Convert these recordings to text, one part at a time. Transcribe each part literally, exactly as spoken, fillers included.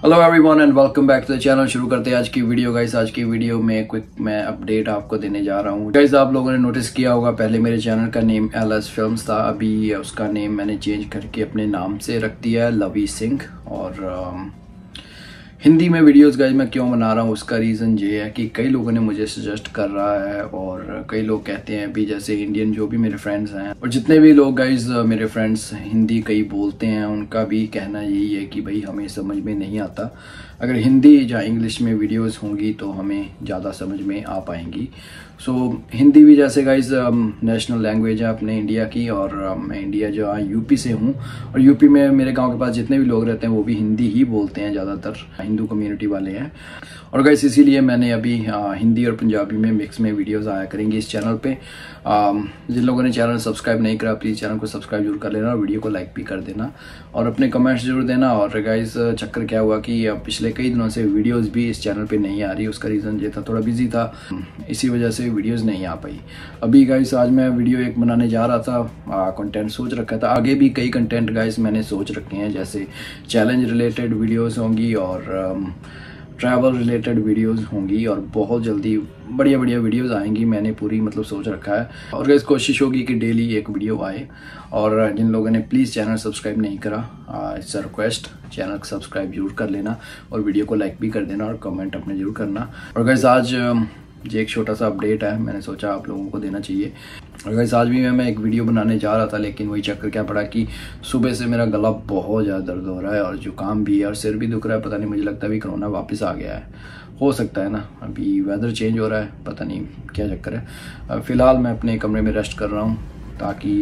Hello everyone and welcome back to the channel. शुरू करते हैं आज की वीडियो गाइस। आज की वीडियो में क्विक मैं अपडेट आपको देने जा रहा हूँ गाइस। आप लोगों ने नोटिस किया होगा पहले मेरे चैनल का नेम एल एस फिल्म्स था, अभी उसका नेम मैंने चेंज करके अपने नाम से रख दिया है लवी सिंह। और um, हिंदी में वीडियोस गाइस मैं क्यों बना रहा हूँ उसका रीज़न ये है कि कई लोगों ने मुझे सजेस्ट कर रहा है और कई लोग कहते हैं भी, जैसे इंडियन जो भी मेरे फ्रेंड्स हैं और जितने भी लोग गाइस मेरे फ्रेंड्स हिंदी कई बोलते हैं, उनका भी कहना यही है कि भाई हमें समझ में नहीं आता। अगर हिंदी या इंग्लिश में वीडियोस होंगी तो हमें ज़्यादा समझ में आ पाएंगी। सो so, हिंदी भी जैसे गाइस नेशनल लैंग्वेज है अपने इंडिया की, और मैं इंडिया जो है यूपी से हूँ और यूपी में मेरे गांव के पास जितने भी लोग रहते हैं वो भी हिंदी ही बोलते हैं, ज़्यादातर हिंदू कम्युनिटी वाले हैं। और गाइस इसीलिए मैंने अभी आ, हिंदी और पंजाबी में मिक्स में वीडियोस आया करेंगी इस चैनल पे। आ, जिन लोगों ने चैनल सब्सक्राइब नहीं करा प्लीज़ चैनल को सब्सक्राइब जरूर कर लेना और वीडियो को लाइक भी कर देना और अपने कमेंट्स जरूर देना। और गाइस चक्कर क्या हुआ कि पिछले कई दिनों से वीडियोस भी इस चैनल पे नहीं आ रही, उसका रीज़न ये था थोड़ा बिजी था, इसी वजह से वीडियोस नहीं आ पाई। अभी गाइस आज मैं वीडियो एक बनाने जा रहा था, कंटेंट सोच रखा था, आगे भी कई कंटेंट गाइस मैंने सोच रखे हैं, जैसे चैलेंज रिलेटेड वीडियोस होंगी और ट्रैवल रिलेटेड वीडियोस होंगी और बहुत जल्दी बढ़िया बढ़िया वीडियोस आएंगी, मैंने पूरी मतलब सोच रखा है। और गाइस कोशिश होगी कि डेली एक वीडियो आए। और जिन लोगों ने प्लीज़ चैनल सब्सक्राइब नहीं करा, it's a request, channel subscribe जरूर कर लेना और वीडियो को लाइक भी कर देना और कमेंट अपने जरूर करना। और गाइस आज ये एक छोटा सा अपडेट है, मैंने सोचा आप लोगों को देना चाहिए। और गाइस आज भी मैं मैं एक वीडियो बनाने जा रहा था, लेकिन वही चक्कर क्या पड़ा कि सुबह से मेरा गला बहुत ज़्यादा दर्द हो रहा है और जुकाम भी है और सिर भी दुख रहा है। पता नहीं, मुझे लगता है अभी कोरोना वापस आ गया है, हो सकता है ना, अभी वेदर चेंज हो रहा है, पता नहीं क्या चक्कर है। फ़िलहाल मैं अपने कमरे में रेस्ट कर रहा हूँ ताकि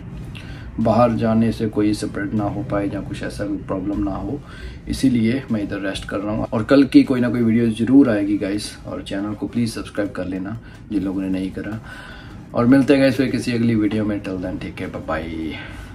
बाहर जाने से कोई स्प्रेड ना हो पाए या कुछ ऐसा कोई प्रॉब्लम ना हो, इसीलिए मैं इधर रेस्ट कर रहा हूँ। और कल की कोई ना कोई वीडियो ज़रूर आएगी गाइस, और चैनल को प्लीज़ सब्सक्राइब कर लेना जिन लोगों ने नहीं करा। और मिलते हैं गाइस फिर किसी अगली वीडियो में। Till then take care, bye bye.